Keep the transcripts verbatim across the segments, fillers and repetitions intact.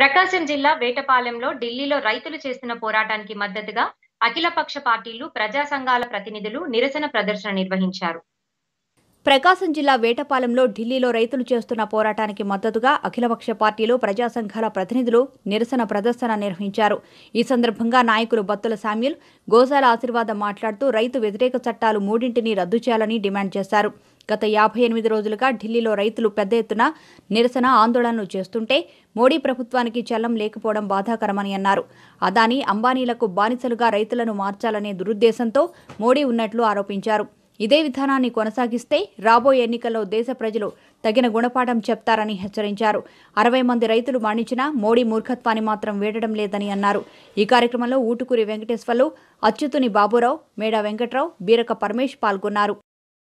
ప్రకాశం జిల్లా వేటపాలెంలో ఢిల్లీలో రైతులు చేస్తున్న పోరాటానికి మద్దతుగా అఖిలపక్ష పార్టీలు, ప్రజా సంఘాల ప్రతినిధులు నిరసన ప్రదర్శన నిర్వహించారు. ప్రకాశం జిల్లా వేటపాలెంలో ఢిల్లీలో రైతులు చేస్తున్న పోరాటానికి మద్దతుగా అఖిలపక్ష పార్టీలు, ప్రజా సంఘాల ప్రతినిధులు నిరసన ప్రదర్శన నిర్వహించారు. ఈ సందర్భంగా నాయకులు బత్తుల శామ్యూల్, గోశాల ఆశీర్వాదం మాట్లాడుతూ రైతు వ్యతిరేక చట్టాలు మూడింటిని రద్దు చేయాలని డిమాండ్ చేశారు. గత యాభై ఎనిమిది రోజులుగా ఢిల్లీలో రైతులు పెద్ద ఎత్తున నిరసన ఆందోళనలు చేస్తుంటే మోడీ ప్రభుత్వానికి చల్లం లేకపోవడం బాధాకరమని అన్నారు. అదానీ, అంబానీలకు బానిసలుగా రైతులను మార్చాలనే దురుద్దేశంతో మోడీ ఉన్నట్లు ఆరోపించారు. ఇదే విధానాన్ని కొనసాగిస్తే రాబోయే ఎన్నికల్లో దేశ ప్రజలు తగిన గుణపాఠం చెప్తారని హెచ్చరించారు. అరవై మంది రైతులు మరణించినా మోడీ మూర్ఖత్వాన్ని మాత్రం వీడడం లేదని అన్నారు. ఈ కార్యక్రమంలో ఊటుకూరి వెంకటేశ్వర్లు, అచ్యుతుని బాబురావు, మేడా వెంకట్రావు, బీరక పరమేష్ పాల్గొన్నారు.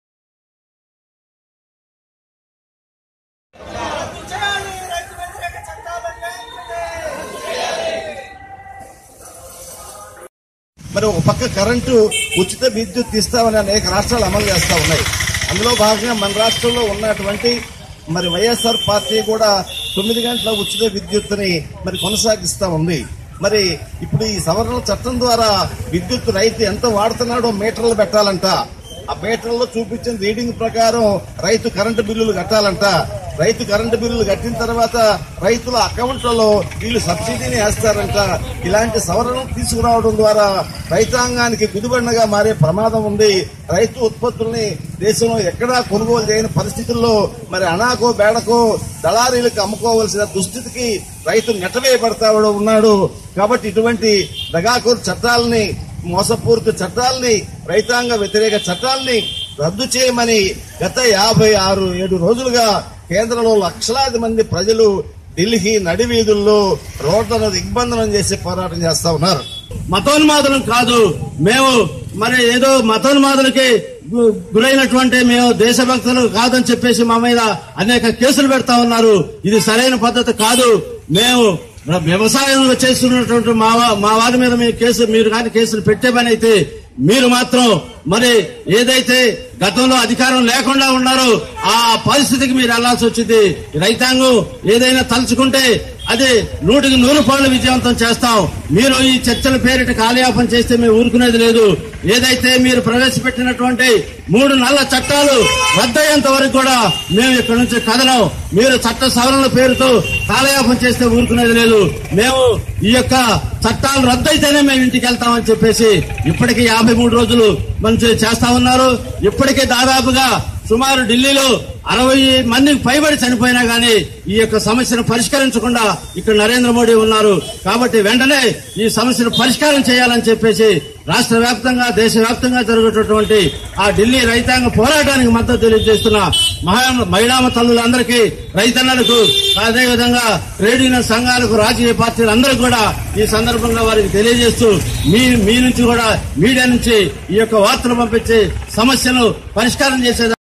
మరి ఒక పక్క కరెంటు ఉచిత విద్యుత్ ఇస్తామని అనేక రాష్ట్రాలు అమలు చేస్తా ఉన్నాయి. అందులో భాగంగా మన రాష్ట్రంలో ఉన్నటువంటి మరి వైఎస్ఆర్ పార్టీ కూడా తొమ్మిది గంటల ఉచిత విద్యుత్తుని మరి కొనసాగిస్తా ఉంది. మరి ఇప్పుడు ఈ సవరణ చట్టం ద్వారా విద్యుత్ రైతు ఎంత వాడుతున్నాడో మీటర్లు పెట్టాలంట. ఆ మీటర్లో చూపించిన రీడింగ్ ప్రకారం రైతు కరెంటు బిల్లులు కట్టాలంట. రైతు కరెంటు బిల్లులు కట్టిన తర్వాత రైతుల అకౌంట్లలో వీళ్ళు సబ్సిడీని వేస్తారంట. ఇలాంటి సవరణలు తీసుకురావడం ద్వారా రైతాంగానికి గుదిబండగా మారే ప్రమాదం ఉంది. రైతు ఉత్పత్తుల్ని దేశంలో ఎక్కడా కొనుగోలు చేయని పరిస్థితుల్లో మరి అనాకో బేడకో దళారీలకు అమ్ముకోవాల్సిన దుస్థితికి రైతు నెట్టవేయబడతా ఉన్నాడు. కాబట్టి ఇటువంటి దగాకోరు చట్టాలని, మోసపూరిత చట్టాలని, రైతాంగ వ్యతిరేక చట్టాలని రద్దు చేయమని గత యాభై ఆరు ఏడు రోజులుగా కేంద్రంలో లక్షలాది మంది ప్రజలు ఢిల్లీ నడివీధుల్లో రోడ్లను దిగ్బంధనం చేసి పోరాటం చేస్తా ఉన్నారు. మతోన్మాదులం కాదు మేము, మరి ఏదో మతోన్మాదులకి గురైనటువంటి మేము దేశభక్తులు కాదని చెప్పేసి మా మీద అనేక కేసులు పెడతా ఉన్నారు. ఇది సరైన పద్ధతి కాదు. మేము వ్యవసాయంలో చేస్తున్నటువంటి మా మా వారి మీద మీ కేసు మీరు కానీ కేసులు పెట్టే పని అయితే మీరు మాత్రం మరి ఏదైతే గతంలో అధికారం లేకుండా ఉన్నారో ఆ పరిస్థితికి మీరు వెళ్లాల్సి వచ్చింది. రైతాంగం ఏదైనా తలుచుకుంటే అది నూటికి నూరు పాళ్ళు విజయవంతం చేస్తాం. మీరు ఈ చర్చల పేరిట కాలయాపన చేస్తే మేము ఊరుకునేది లేదు. ఏదైతే మీరు ప్రవేశపెట్టినటువంటి మూడు నల్ల చట్టాలు రద్దయ్యేంత వరకు కూడా మేము ఇక్కడ నుంచి కదలం. మీరు చట్ట సవరణల పేరుతో కాలయాపన చేస్తే ఊరుకునేది లేదు. మేము ఈ యొక్క చట్టాలు రద్దయితేనే మేము ఇంటికి వెళ్తామని చెప్పేసి ఇప్పటికీ యాభై మూడు రోజులు మంచి చేస్తా ఉన్నారు. ఇప్పటికే దాదాపుగా సుమారు ఢిల్లీలో అరవై మందికి పైబడి చనిపోయినా గానీ ఈ యొక్క సమస్యను పరిష్కరించకుండా ఇక్కడ నరేంద్ర మోడీ ఉన్నారు. కాబట్టి వెంటనే ఈ సమస్యను పరిష్కారం చేయాలని చెప్పేసి రాష్ట్ర వ్యాప్తంగా, దేశవ్యాప్తంగా జరుగుతున్నటువంటి ఆ ఢిల్లీ రైతాంగ పోరాటానికి మద్దతు తెలియజేస్తున్న మహిళా తల్లులందరికీ, రైతన్నలకు, అదేవిధంగా ట్రేడ్ యూనియన్ సంఘాలకు, రాజకీయ పార్టీలందరికీ కూడా ఈ సందర్భంగా వారికి తెలియజేస్తూ మీ మీ నుంచి కూడా మీడియా నుంచి ఈ యొక్క వార్తలు పంపించి సమస్యను పరిష్కారం చేసే